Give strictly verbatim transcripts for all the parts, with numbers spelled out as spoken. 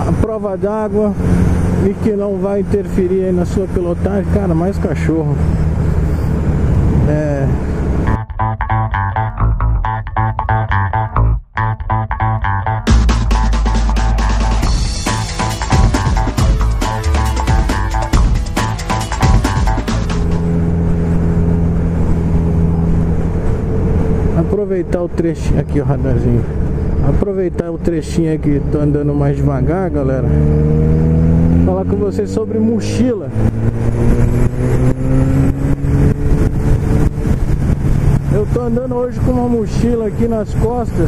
a prova d'água e que não vai interferir aí na sua pilotagem. Cara, mais cachorro. É... Aproveitar o trechinho aqui, o radarzinho. Aproveitar o trechinho aqui, tô andando mais devagar, galera. Falar com vocês sobre mochila. Eu tô andando hoje com uma mochila aqui nas costas.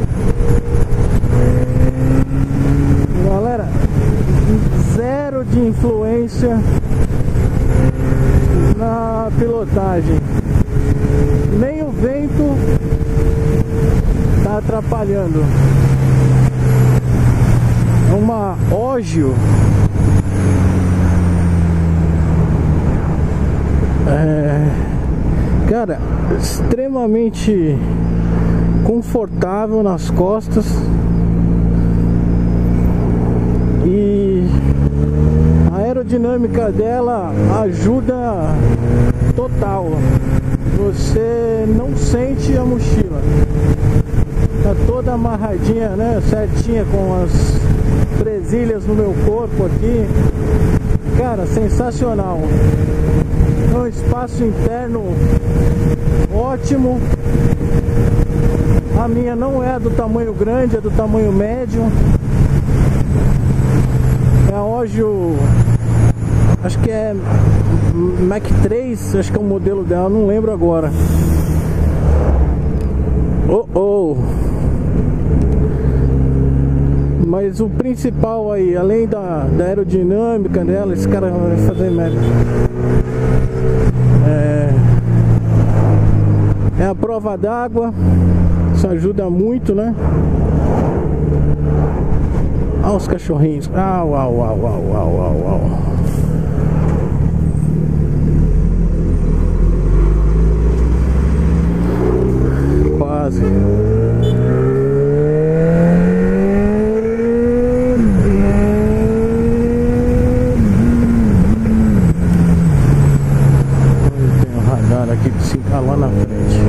Galera, zero de influência na pilotagem. Nem o vento tá atrapalhando. É uma Ogio. É, cara, extremamente confortável nas costas. E a aerodinâmica dela ajuda total. Você não sente a mochila. Tá toda amarradinha, né? Certinha, com as presilhas no meu corpo aqui. Cara, sensacional. É um espaço interno ótimo. A minha não é do tamanho grande, é do tamanho médio. É a Ogio, acho que é Mac três, acho que é o modelo dela, não lembro agora. Oh, oh. Mas o principal aí, além da, da aerodinâmica dela, esse cara vai fazer merda. É, é a prova d'água. Isso ajuda muito, né? Olha os cachorrinhos. Au, au, au, au, au, au, au. Quase. Tem um radar aqui de cinco lá na frente.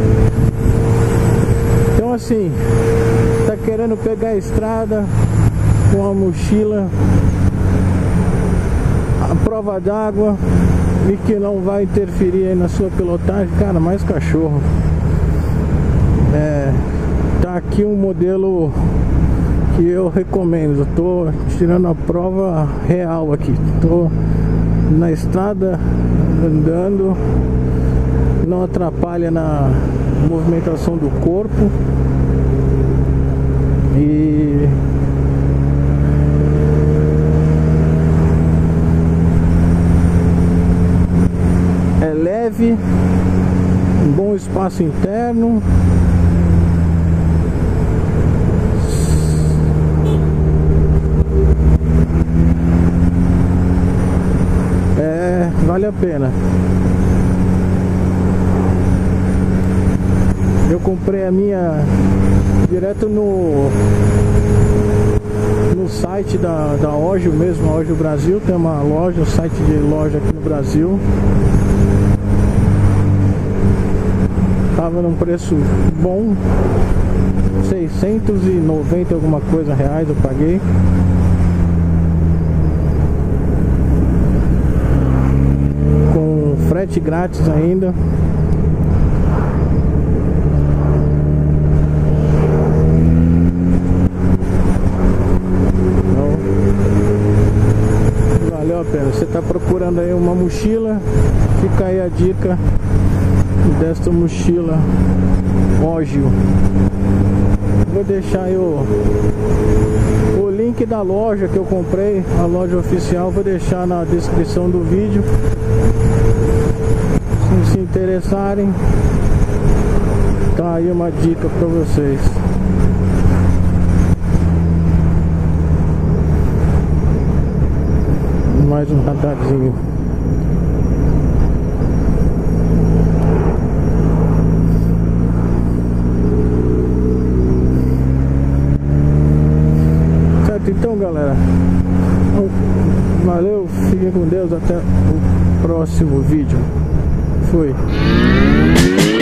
Então assim, tá querendo pegar a estrada com a mochila, a prova d'água e que não vai interferir aí na sua pilotagem, cara, mais cachorro. É, tá aqui um modelo que eu recomendo. Eu tô tirando a prova real aqui. Tô na estrada andando, não atrapalha na movimentação do corpo e é leve, um bom espaço interno. É, vale a pena. Eu comprei a minha direto no no site da, da Ogio mesmo, a Ogio Brasil. Tem uma loja, um site de loja aqui no Brasil. Tava num preço bom, seiscentos e noventa alguma coisa reais eu paguei. Com frete grátis ainda. Então, valeu a pena. Você tá procurando aí uma mochila, fica aí a dica desta mochila Ogio. Vou deixar aí o, o link da loja que eu comprei, a loja oficial, vou deixar na descrição do vídeo. Se se interessarem, tá aí uma dica para vocês. Mais um radarzinho. certo então, galera. Valeu, fiquem com Deus, até o próximo vídeo. Fui.